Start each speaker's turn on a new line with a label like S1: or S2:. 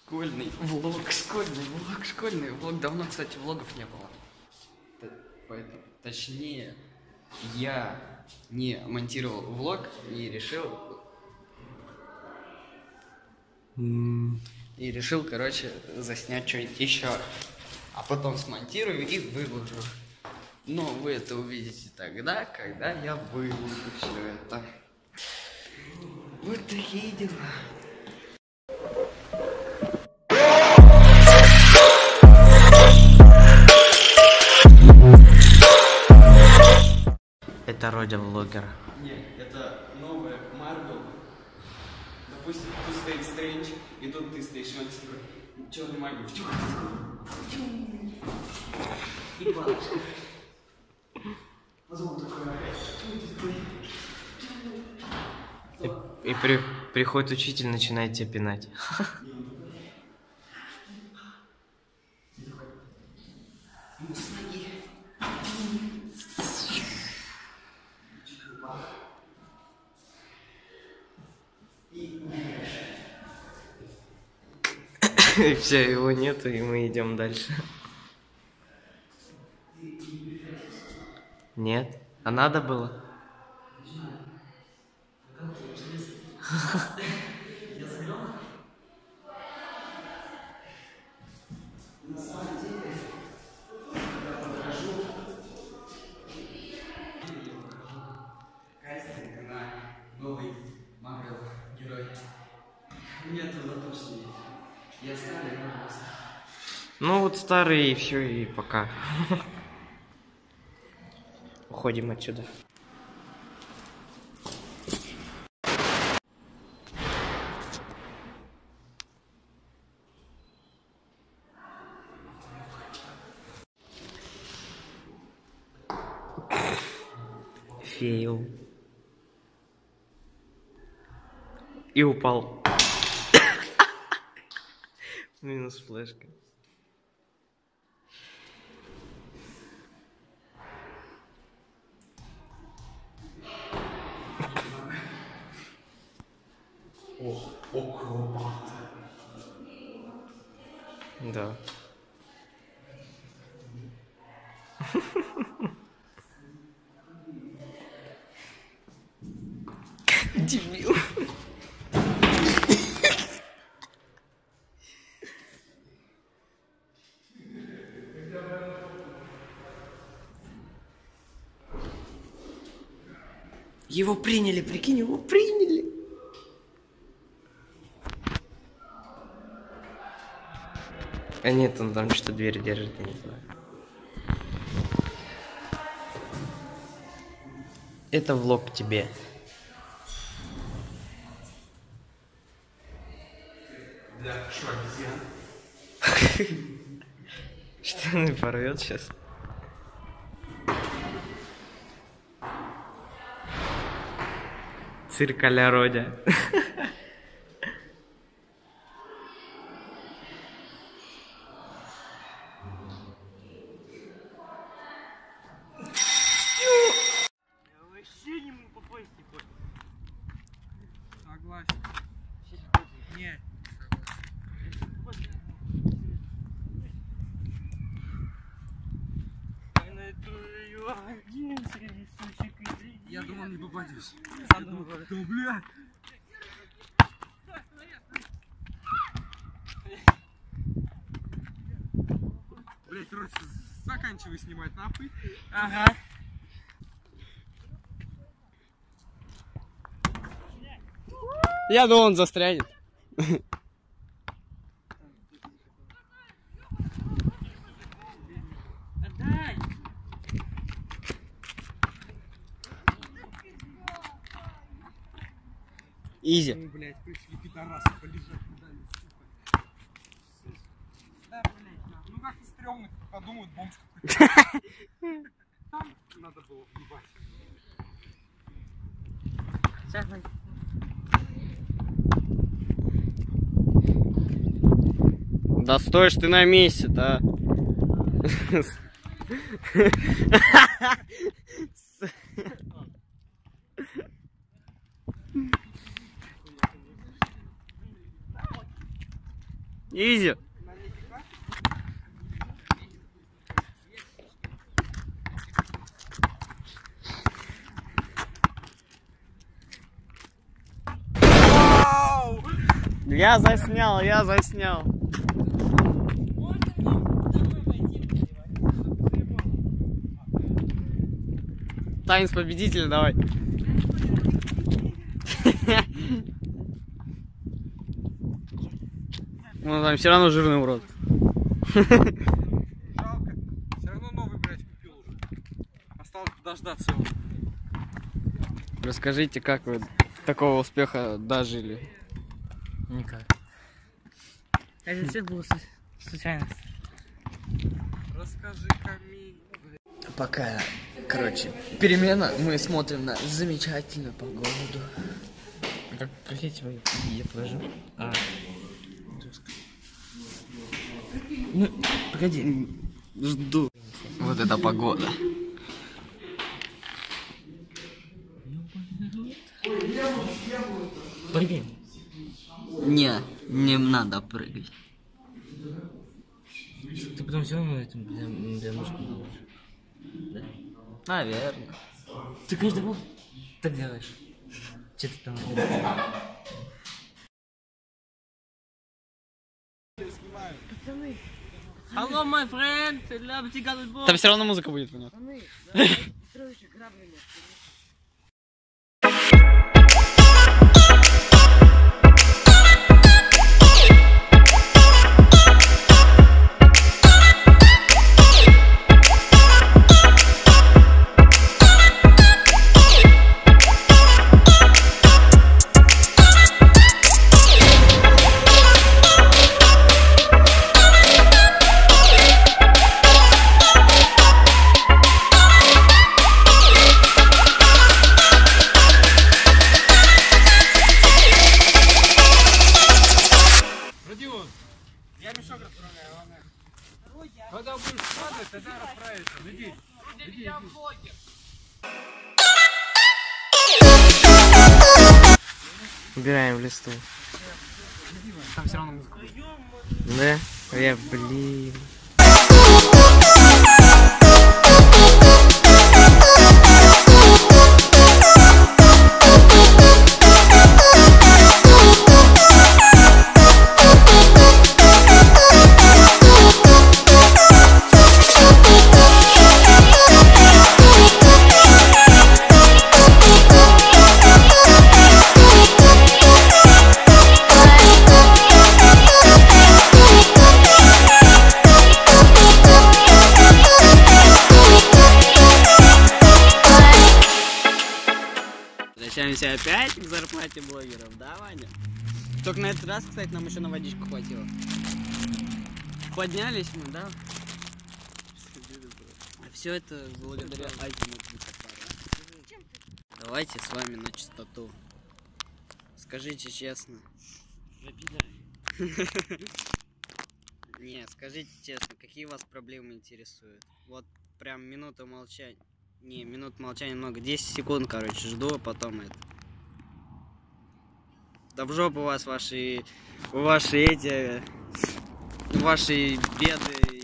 S1: Школьный влог. Давно, кстати, влогов не было. Точнее, я не монтировал влог и решил, короче, заснять что-нибудь еще. А потом смонтирую и выложу. Но вы это увидите тогда, когда я выложу все это. Вот такие дела.
S2: Это Родя влогер.
S1: Нет, это новая Марвел. Допустим, тут стоит Стрэндж, и тут ты стоишь, и он такой, черный магия, и палочка. Потом такой
S2: И приходит учитель, начинает тебя пинать. И все, его нету, и мы идем дальше. Нет? А надо было?
S1: новый Марвел герой. Нет, он точно есть. Я старый, просто.
S2: Ну вот старый, и все, и пока. Уходим отсюда. Фейл. И упал. Минус флешка.
S1: О, акробат.
S2: Да. Дебил. Его приняли, прикинь, его приняли. А нет, он там что дверь держит, я не знаю. Это влог тебе.
S1: Да, что, обезьян?
S2: Что он порвет сейчас? Цирк а-ля Родя.
S3: Вообще не могу попасть, не хочет. Согласен. Нет. Я думал, не попадешь. Да, блядь. Блядь, короче, заканчивай снимать нахуй. Ага.
S1: Я думал, он застрянет.
S3: Отдай.
S1: Изи.
S3: Ну, блядь, пришли пидорасы полежать, не дали, сука. Да, блядь, нахуй. Ну как-то стрёмно, подумают, бомж какой-то. Там надо было въебать. Сейчас, блядь.
S1: Да стоишь ты на месте, да? Изи. Я заснял. Танец победителя, давай. Ну там все равно жирный урод.
S3: Жалко. Все равно новый, блядь, купил уже. Осталось дождаться его.
S1: Расскажите, как вы такого успеха дожили?
S4: Никак. Это все было случайность.
S3: Расскажи, Камиль.
S1: Пока, короче, перемена, мы смотрим на замечательную погоду.
S4: Как я тебя положу?
S1: Ну, погоди, жду. Вот эта погода.
S4: Прыгай.
S1: Не надо прыгать.
S4: Ты потом все равно этим для ножку наложишь. Да?
S1: Наверное.
S4: Ты каждый год так делаешь. Че ты там? Hello, my friend.
S1: Там все равно музыка будет, понятно.
S3: Родион, я мешок расправляю, ладно? Когда будешь падать, тогда расправишься. Иди. Я блогер.
S2: Убираем в листу.
S1: Там все равно музыка будет.
S2: Да? Блин.
S1: Возвращаемся опять к зарплате блогеров, да, Ваня? Только на этот раз, кстати, нам еще на водичку хватило. Поднялись мы, да? А все это благодаря Азиму. Давайте с вами на чистоту. Скажите честно. Не, скажите честно, какие вас проблемы интересуют? Вот прям минута молчания. Не, минут молчания много. 10 секунд, короче, жду, а потом это. Да в жопу вас ваши беды